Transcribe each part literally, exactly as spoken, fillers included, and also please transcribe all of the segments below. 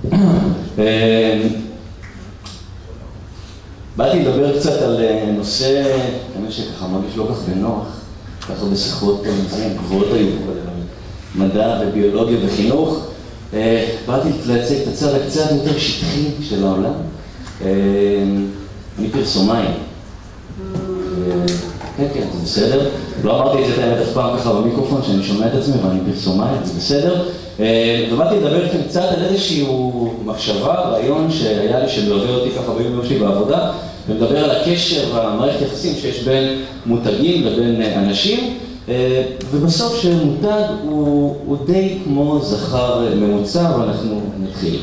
באתי לדבר קצת על נושא, אני שככה מרגיש לא כך בנוח, ככה בשיחות גבוהות היו פה, מדע וביולוגיה וחינוך. באתי להציג את הצד הקצת יותר שטחי של העולם. אני פרסומאי. כן, כן, זה בסדר. לא אמרתי את זה את אף פעם ככה במיקרופון, שאני שומע את עצמי, ואני פרסומאי, זה בסדר. ובאתי לדבר איתכם קצת על איזושהי מחשבה, רעיון שהיה לי שמלווה אותי ככה ביום יום שלי בעבודה, ומדבר על הקשר והמערכת יחסים שיש בין מותגים לבין אנשים, ובסוף שמותג הוא, הוא די כמו זכר ממוצע, ואנחנו נתחיל.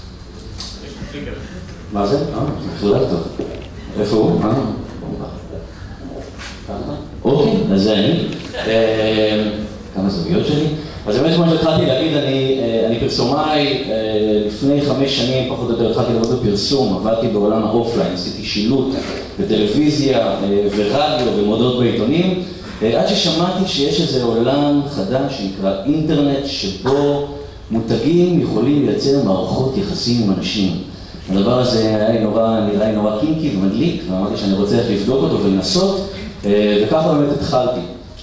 מה זה? אה, בכלל טוב. איפה הוא? אה, אוקיי, אז זה אני. כמה זוגיות שלי. אז באמת כמו שהתחלתי להגיד, אני, אני פרסומאי, לפני חמש שנים פחות או יותר התחלתי לעבוד בפרסום, עבדתי בעולם האופליין, עשיתי שילוט בטלוויזיה ורדיו ומודעות בעיתונים, עד ששמעתי שיש איזה עולם חדש שנקרא אינטרנט, שבו מותגים יכולים לייצר מערכות יחסים עם אנשים. הדבר הזה היה נורא, נראה לי נורא קינקי ומדליק, ואמרתי שאני רוצה לבדוק אותו ולנסות, וככה באמת התחלתי.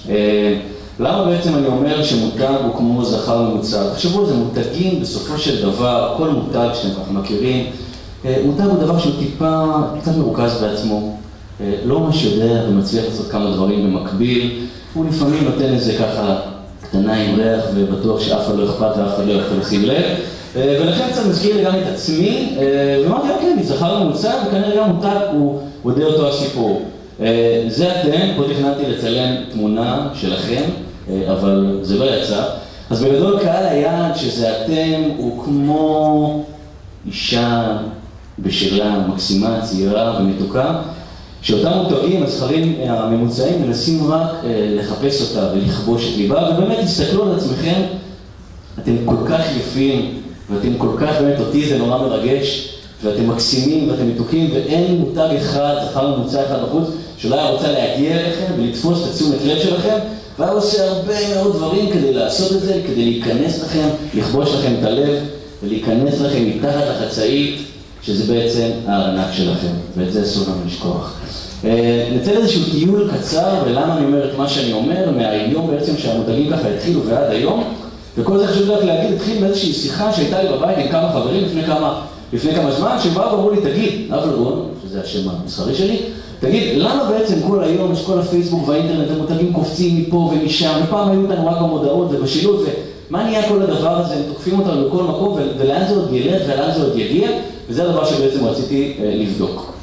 למה בעצם אני אומר שמותג הוא כמו זכר ממוצע? תחשבו על זה, מותגים בסופו של דבר, כל מותג שאתם ככה מכירים, מותג הוא דבר שהוא טיפה, קצת מרוכז בעצמו, לא ממש יודע ומצליח לעשות כמה דברים במקביל, הוא לפעמים נותן איזה ככה קטנה עם ריח ובטוח שאף אחד לא אכפת ואף אחד לא יכול לשים לב, ולכן קצת מזכיר לי גם את עצמי, ואמרתי, אוקיי, אני זכר ממוצע וכנראה גם מותג הוא די אותו הסיפור. זה אתם, פה תכננתי לצלם תמונה שלכם, אבל זה לא יצא. אז בגדול קהל היעד שזה אתם הוא כמו אישה בשלה מקסימה, צעירה ומתוקה, שאותם מותגים, הזכרים הממוצעים, מנסים רק לחפש אותה ולכבוש את ליבה, ובאמת תסתכלו על עצמכם, אתם כל כך יפים, ואתם כל כך, באמת אותי זה נורא מרגש, ואתם מקסימים ואתם מתוקים, ואין מותג אחד, זכר ממוצע אחד בחוץ, שאולי היה רוצה להגיע אליכם ולתפוס את תשומת לב שלכם, והיה עושה הרבה מאוד דברים כדי לעשות את זה, כדי להיכנס לכם, לכבוש לכם את הלב, ולהיכנס לכם מתחת לחצאית, שזה בעצם הארנק שלכם, ואת זה אסור לנו לשכוח. נצא לאיזשהו טיול קצר, ולמה אני אומר את מה שאני אומר, מהיום בעצם שהמותגים ככה התחילו ועד היום, וכל זה חשוב רק להגיד, התחיל באיזושהי שיחה שהייתה לי בבית עם כמה חברים לפני כמה, לפני כמה זמן, שבאו ואמרו לי, תגיד, אבלרון, שזה השם המסחרי שלי, תגיד, למה בעצם כל היום יש כל הפייסבוק והאינטרנט ומותגים קופצים מפה ומשם, ופעם היו אותנו רק במודעות ובשילוט, ומה נהיה כל הדבר הזה, הם תוקפים אותנו בכל מקום, ולאן זה עוד ילך ולאן זה עוד יגיע, וזה הדבר שבעצם רציתי לבדוק.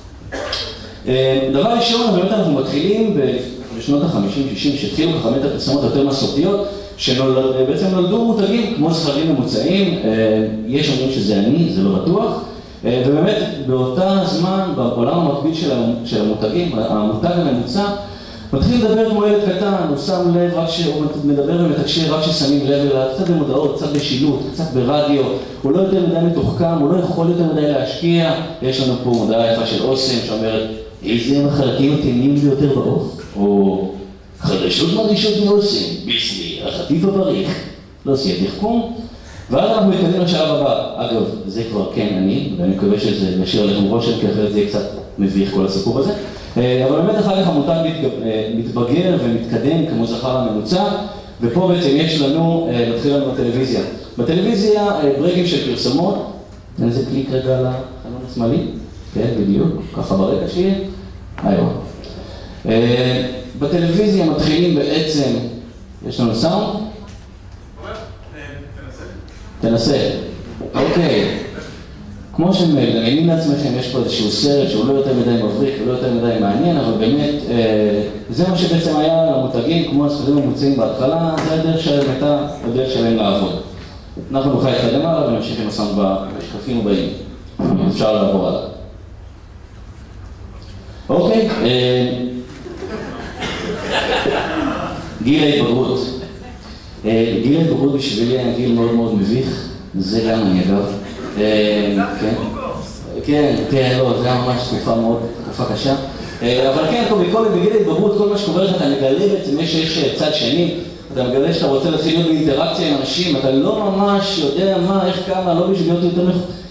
דבר ראשון, באמת אנחנו מתחילים בשנות ה-חמישים שישים, שהתחילו ככה באמת הפרסומות יותר מסורתיות, שבעצם נולדו מותגים כמו זכרים ממוצעים, יש אומרים שזה אני, זה לא בטוח, ובאמת באותה זמן, בעולם המקביל של המותגים, המותג הממוצע, מתחיל לדבר כמו ילד קטן, הוא שם לב רק שהוא מדבר ומתקשר רק ששמים לב אליו, קצת במודעות, קצת בשילוט, קצת ברדיו, הוא לא יותר מדי מתוחכם, הוא לא יכול יותר מדי להשקיע, יש לנו פה מודעה יפה של אוסם שאומרת, איזה החלקים הטעימים ביותר בעוף, או חדשות מרגישות מאוסם, ביסלי, החטיף הבריך, לא עושה תחכום, ואז אנחנו מתקדם לשלב הבא. אגב, זה כבר כן אני, ואני מקווה שזה ישאיר לכם רושם, כי אחרת זה קצת מביך כל הסיפור הזה. אבל באמת אחר כך המותג מתבגר ומתקדם כמו זכר הממוצע, ופה בעצם יש לנו, מתחיל לנו בטלוויזיה. בטלוויזיה ברגים של פרסומות, תן איזה קליק רגע על החלון השמאלי, כן, בדיוק, ככה ברגע שיהיה, היום. בטלוויזיה מתחילים בעצם, יש לנו סאונד? תנסה. אוקיי. כמו שמדמיינים לעצמכם, יש פה איזשהו סרט שהוא לא יותר מדי מבריק ולא יותר מדי מעניין, אבל באמת, זה מה שבעצם היה למותגים, כמו הספרים המוצאים בהתחלה, זה הדרך שלהם הייתה, הדרך שלהם לעבוד. אנחנו נוכל להתקדם עליו ונמשיך עם הסאונד בשקפים הבאים. אפשר לעבור עליו. אוקיי. גיל ההתבגרות. גיל ההתבגרות בשבילי היה גיל מאוד מאוד מביך, זה גם אני אגב. כן, כן, לא, זה היה ממש תקופה מאוד, תקופה קשה. אבל כן, בכל בגיל ההתבגרות, כל מה שקורה לך, אתה מגלה בעצם שיש צד שני, אתה מגלה שאתה רוצה להתחיל להיות באינטראקציה עם אנשים, אתה לא ממש יודע מה, איך כמה, לא בשביל להיות יותר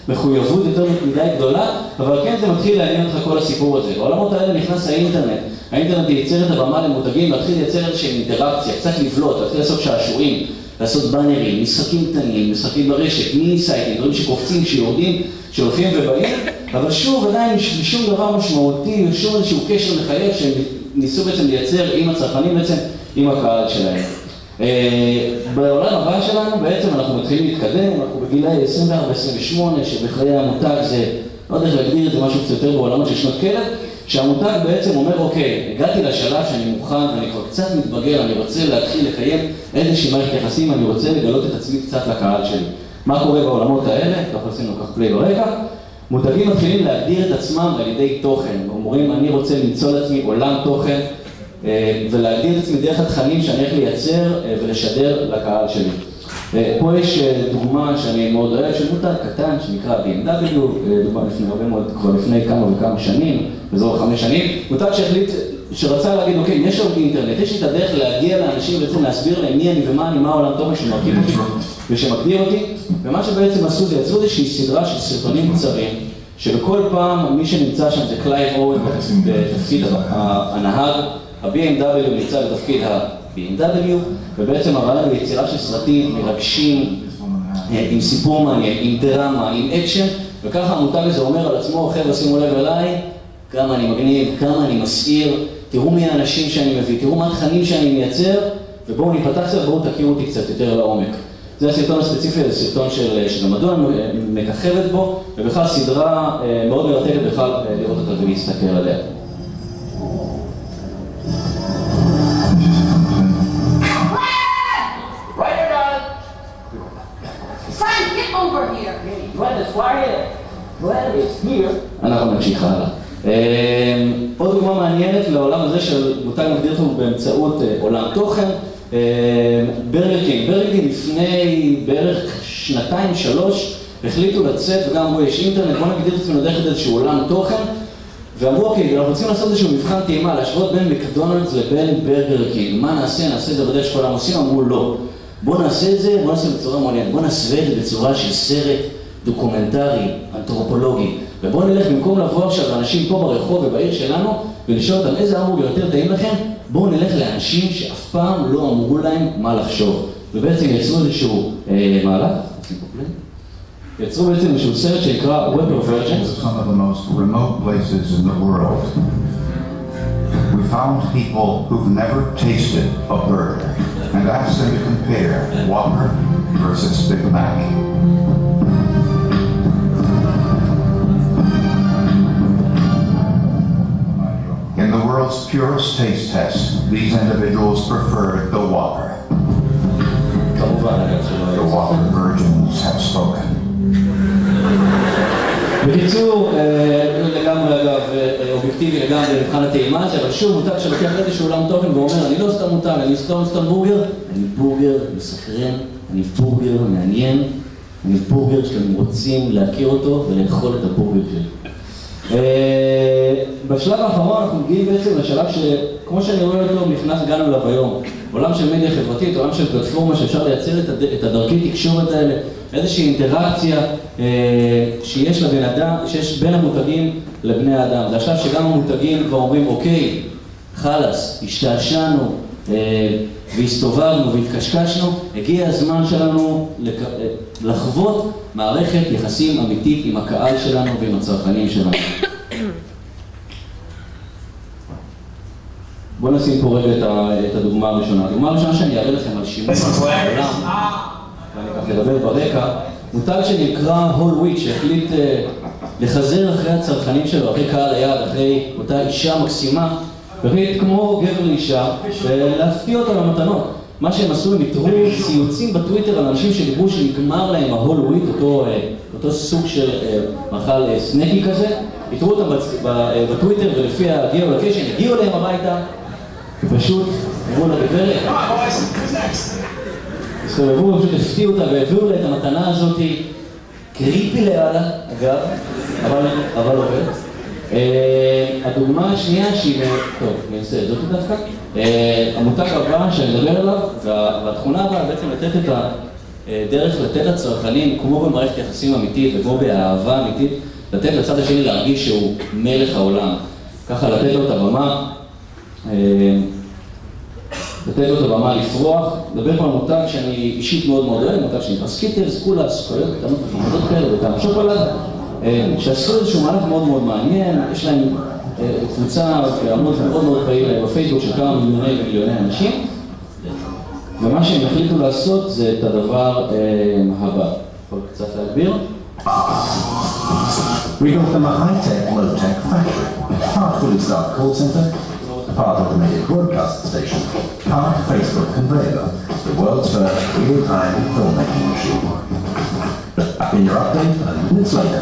מחויבות יותר מדי גדולה, אבל כן זה מתחיל לעניין אותך כל הסיפור הזה. בעולמות האלה נכנס האינטרנט. האינטרנט ייצר את הבמה למותגים, להתחיל לייצר איזושהי אינטראקציה, קצת לבלוט, להתחיל לעשות שעשועים, לעשות בנרים, משחקים קטנים, משחקים ברשת, מיני סייטים, דברים שקופצים, שיורדים, שהולכים ובאים, אבל שוב עדיין שום דבר משמעותי, שום איזשהו קשר מחייב שהם ניסו בעצם לייצר עם הצרכנים בעצם, עם הקהל שלהם. בעולם הבא שלנו בעצם אנחנו מתחילים להתקדם, אנחנו בגילי עשרים וארבע עשרים ושמונה, שבחיי המותג זה, לא יודע איך להגדיר את זה משהו קצת יותר בעולמות של שנות כלב, שהמותג בעצם אומר, אוקיי, הגעתי לשלב שאני מוכן ואני כבר קצת מתבגר, אני רוצה להתחיל לקיים איזושהי מערכת יחסים, אני רוצה לגלות את עצמי קצת לקהל שלי. מה קורה בעולמות האלה? ככה עשינו כך פליי ברקע. מותגים מתחילים להגדיר את עצמם על ידי תוכן. אומרים, אני רוצה למצוא לעצמי עולם תוכן ולהגדיר את עצמי דרך התכנים שאני הולך לייצר ולשדר לקהל שלי. פה יש דוגמה שאני מאוד אוהב של מותג קטן שנקרא בי אם דאבליו, דוגמה לפני הרבה מאוד, כבר לפני כמה וכמה שנים, באזור חמש שנים, מותג שהחליט, שרצה להגיד, אוקיי, יש לנו אינטרנט, יש לי את הדרך להגיע לאנשים ובעצם להסביר להם מי אני ומה אני, מה העולם תוכן שמרכיב אותי ושמגדיר אותי, ומה שבעצם עשו זה יצרו איזושהי סדרה של סרטונים קצרים, שבכל פעם מי שנמצא שם זה קלייב אורן בתפקיד הנהג, ה-בי אם דאבליו נמצא בתפקיד ה-בי אם דאבליו, ובעצם הרעיון ביצירה של סרטים מרגשים, עם סיפור מעניין, עם דרמה, עם אקשן, וככה המותג הזה אומר על עצמו, חבר'ה שימו לב אליי, כמה אני מגניב, כמה אני מסעיר, תראו מי האנשים שאני מביא, תראו מה התכנים שאני מייצר, ובואו ניפתח קצת, בואו תכירו אותי קצת יותר לעומק. זה הסרטון הספציפי, זה סרטון של, של המדון, מככבת בו, ובכלל סדרה מאוד מרתקת בכלל לראות אותה ולהסתכל עליה. אנחנו נמשיך הלאה. עוד דוגמה מעניינת לעולם הזה של מותג מגדיר אותו באמצעות עולם תוכן. ברגר קינג, ברגר קינג לפני בערך שנתיים, שלוש, החליטו לצאת וגם אמרו יש אינטרנט, בוא נגדיר את עצמנו דרך איזשהו עולם תוכן ואמרו אוקיי, אנחנו רוצים לעשות איזשהו מבחן טעימה, להשוות בין מקדונלדס לבין ברגר קינג, מה נעשה? נעשה את זה בדרך שכולם עושים? אמרו לא. בוא נעשה את זה, בוא נעשה בצורה מעניינת, בוא נעשה את זה בצורה של סרט דוקומנטרי, אנתרופולוגי, ובואו נלך במקום לבוא עכשיו לאנשים פה ברחוב ובעיר שלנו ולשאול אותם איזה אמור יותר טעים לכם, בואו נלך לאנשים שאף פעם לא אמרו להם מה לחשוב. ובעצם יצרו איזשהו אה, מהלך, יצרו בעצם איזשהו סרט שנקרא Web of Virgins. Some of the most remote places in the world. We found people who've never tasted a burger and asked them to compare Whopper versus Big Mac. In the world's purest taste test, these individuals preferred the Whopper. The Whopper virgins have spoken. בקיצור, לגמרי אגב, אובייקטיבי לגמרי מבחן הטעימה, אבל שוב מותג שלוקח איזשהו עולם תוכן ואומר, אני לא סתם מותג, אני סתם סתם בורגר, אני בורגר מסקרן, אני בורגר מעניין, אני בורגר שאתם רוצים להכיר אותו ולאכול את הבורגר שלי. בשלב האחרון אנחנו מגיעים בעצם לשלב שכמו שאני רואה אותו נכנס הגענו אליו היום, עולם של מדיה חברתית, עולם של פלטפורמה שאפשר לייצר את הדרכי תקשורת האלה, איזושהי אינטראקציה שיש לבן אדם, שיש בין המותגים לבני האדם. זה השלב שגם המותגים כבר אומרים אוקיי, חלס, השתעשענו והסתובבנו והתקשקשנו, הגיע הזמן שלנו לחוות מערכת יחסים אמיתית עם הקהל שלנו ועם הצרכנים שלנו. בואו נשים פה רגע את הדוגמה הראשונה. הדוגמה הראשונה שאני אראה לכם על שימוש בעולם, ואני כך לדבר ברקע, מותג שנקרא הול וויץ' שהחליט לחזר אחרי הצרכנים שלו, אחרי קהל היעד, אחרי אותה אישה מקסימה, והחליט כמו גבר לאישה, ולהפתיע אותה במתנות. מה שהם עשו, הם יתרו ציוצים בטוויטר על אנשים שדיברו שנגמר להם ההול וויט, אותו, אותו סוג של מאכל סנקי כזה, יתרו אותם בטוויטר ולפי הגיאולוקיישן, הגיעו להם הביתה, ופשוט אמרו לה גברת, הסתובבו ופשוט הפתיעו אותה והביאו לה את המתנה הזאת, קריפי לאללה, אגב, אבל, אבל עובד. הדוגמה השנייה שהיא, טוב, אני אעשה את זאת דווקא, המותג הבא שאני מדבר עליו, והתכונה הבאה בעצם לתת דרך לתת לצרכנים, כמו במערכת יחסים אמיתית וכמו באהבה אמיתית, לתת לצד השני להרגיש שהוא מלך העולם. ככה לתת לו את הבמה, לתת לו את הבמה לפרוח. לדבר פה על מותג שאני אישית מאוד מאוד אוהב, מותג שנקרא סקיטרס, כולה סוכריות קטנות וחמודות כאלה וטעם שוקולד, שעשו איזשהו מהלך מאוד מאוד מעניין. יש להם קבוצה ועמוד מאוד מאוד פעיל בפייסבוק של כמה מיליוני ומיליוני אנשים, ומה שהם החליטו לעשות זה את הדבר הבא. יכול קצת להגביר? We built them a high-tech, low-tech factory, part fully staffed call center, part automated broadcast station, part Facebook conveyor, the world's first real-time filmmaking machine. Back in your update and minutes later.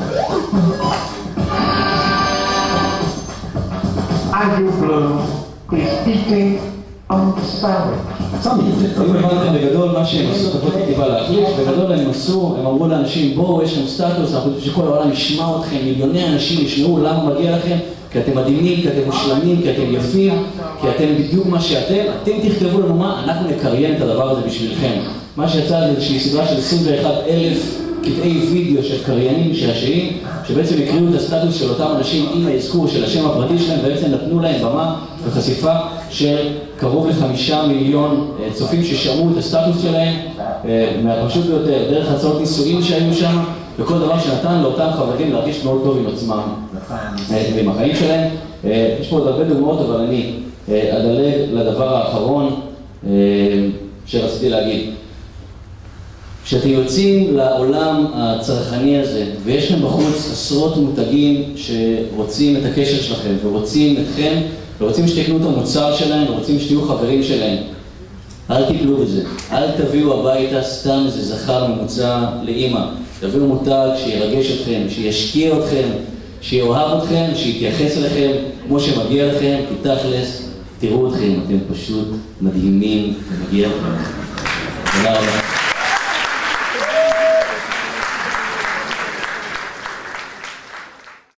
As you bloom is eating on sandwich. אם הבנתם בגדול מה שהם עשו, תפות כתיבה להחליף, בגדול הם עשו, הם אמרו לאנשים בואו, יש לכם סטטוס, אנחנו חושבים שכל העולם ישמע אתכם, מיליוני אנשים ישמעו למה מגיע לכם, כי אתם מדהימים, כי אתם מושלמים, כי אתם יפים, כי אתם בדיוק מה שאתם, אתם תכתבו לנו מה, אנחנו נקריין את הדבר הזה בשבילכם. מה שיצא זה איזושהי סדרה של עשרים ואחד אלף קטעי וידאו של קריינים משעשעים, שבעצם הקריאו את הסטטוס של אותם אנשים עם האזכור של השם הפרטי שלהם, ובעצם נתנו להם במה וחשיפה של קרוב לחמישה מיליון צופים ששמעו את הסטטוס שלהם, מהפשוט ביותר, דרך הצעות ניסויים שהיו שם, וכל דבר שנתן לאותם חברים להרגיש מאוד טוב עם עצמם ועם החיים שלהם. יש פה עוד הרבה דוגמאות, אבל אני אדלג לדבר האחרון שרציתי להגיד. כשאתם יוצאים לעולם הצרכני הזה, ויש לכם בחוץ עשרות מותגים שרוצים את הקשר שלכם, ורוצים אתכם, ורוצים שתקנו את המוצר שלהם, ורוצים שתהיו חברים שלהם, אל תיפלו בזה. אל תביאו הביתה סתם איזה זכר ממוצע לאמא. תביאו מותג שירגש אתכם, שישקיע אתכם, שיאהב אתכם, שיתייחס אליכם כמו שמגיע לכם, כי תכלס, תראו אתכם, אתם פשוט מדהימים, ומגיע לכם. תודה רבה.